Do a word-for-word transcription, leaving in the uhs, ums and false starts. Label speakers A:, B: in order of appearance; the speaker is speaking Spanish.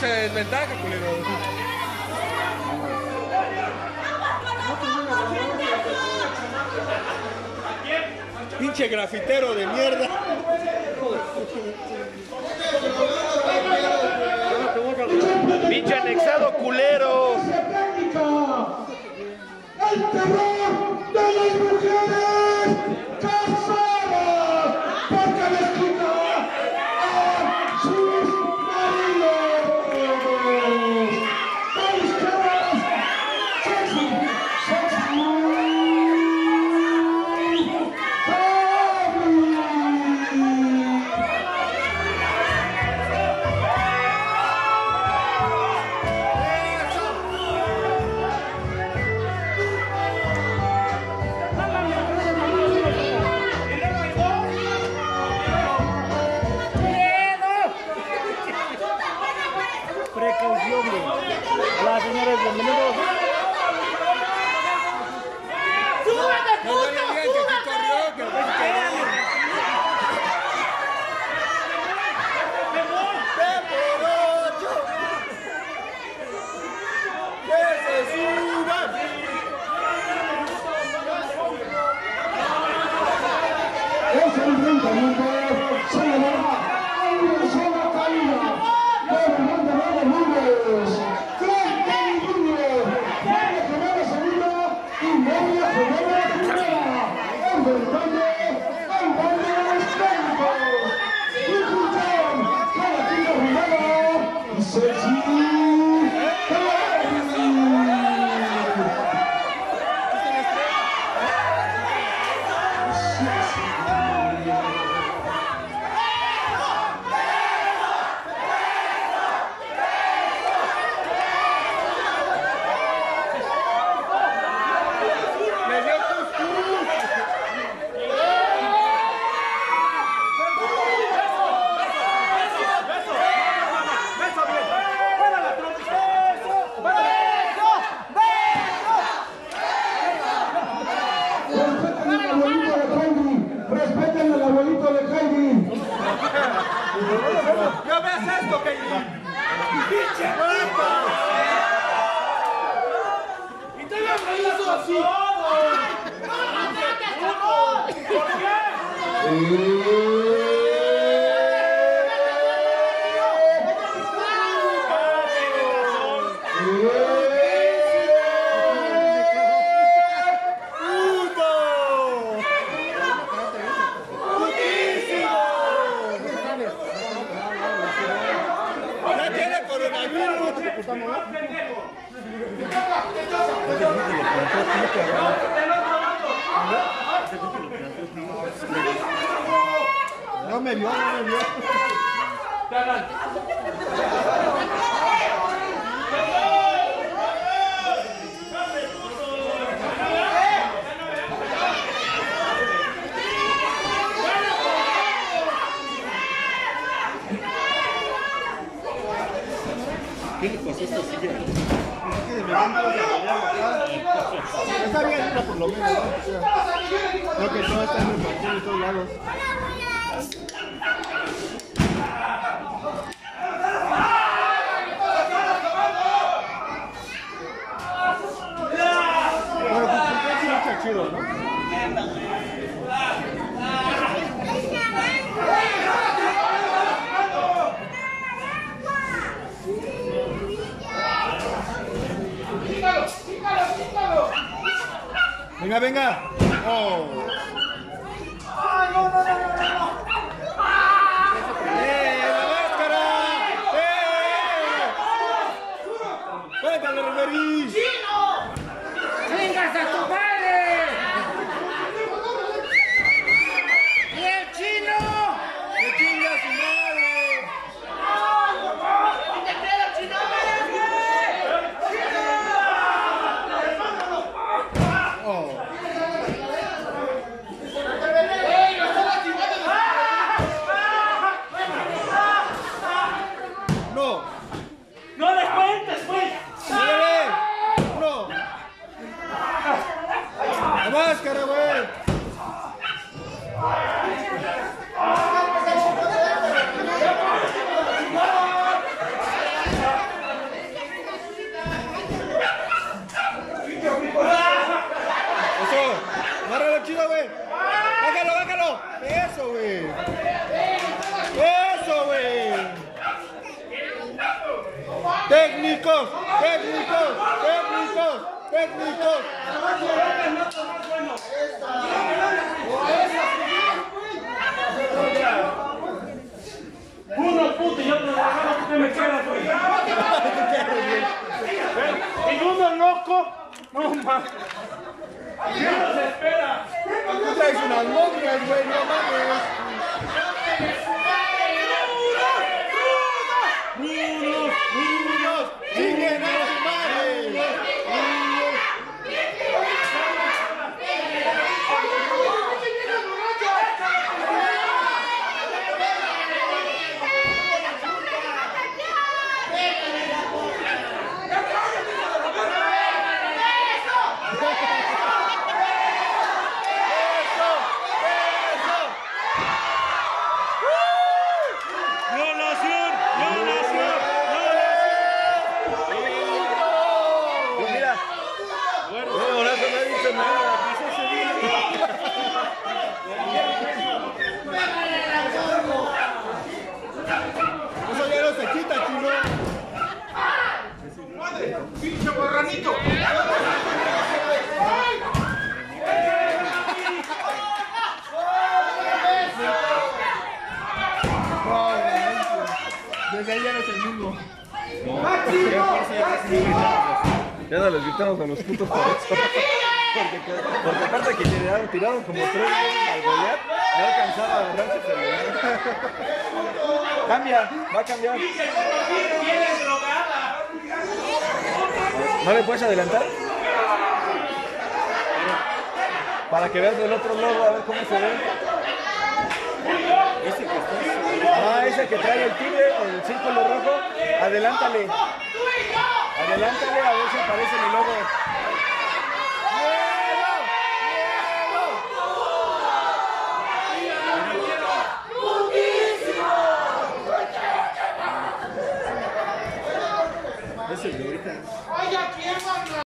A: Mucha desventaja, culero. Pinche grafitero de mierda. Pinche anexado culero.
B: El terror de las mujeres casadas porque les quita a sus maridos. Mariscadas, sexy, sexy.
C: Precaución, hola señores, bienvenidos.
A: No le digan que aquí corrió, que aquí quedamos. ¡Que se suban!
B: Es el enfrentamiento, se le da una sola caída por el mundo de los mundos. Frente al mundo, María Gemela segunda y María Gemela primera. Enfrentando al Barrios Técnicos. Y Julián, con la quinta primera y Ceci. Respeten al abuelito de Heidi.
A: ¿Ya ves esto, Heidi? ¡Pinche guapa! ¡Y te lo hizo así! ¿Por qué?
C: No me vio, no me vio.
D: ¿Qué le pasó a esta silla?
C: Está bien, una por lo menos, ¿no? O sea, creo que todo está en el partido de todos lados. Bueno, pues porque es mucho chido, ¿no? Venga, venga. Oh.
B: ¡Ay, no, no, no, no, no!
A: ¡Eh, la máscara! ¡Eh! ¡Cuéntale, referí!
E: ¡Vengas a tu madre! ¡Y el chino!
A: ¡Que chingue a su madre!
E: ¡Te quiero, chino!
A: Oh.
C: técnicos, técnicos, técnicos, técnicos.
A: Uno puto y otro regalo que me queda. Y uno loco, no más. ¿Qué nos espera?
C: Tú traes unas momias, güey, no mames.
A: ¡Unos! ¡Unos!
C: ¡Chinguen a su madre!
A: ¡Violación! ¡Violación!
C: Mira, bueno, Horacio no ha dicho nada. Eso ya no se quita, chino.
A: ¡Pinche borranito!
C: Desde ahí ya no es el mismo.
D: Ya no les gritamos a los putos por eso. Porque, porque aparte que le daban tiraron como tres veces al Goliat, no alcanzaba a agarrarse el celular. Cambia, va a cambiar. ¿No le puedes adelantar? Para que veas del otro lado a ver cómo se ve. Ese que está. Ah, ese que trae el tigre, el círculo rojo. Adelántale. Adelántale a ver si aparece en el logo.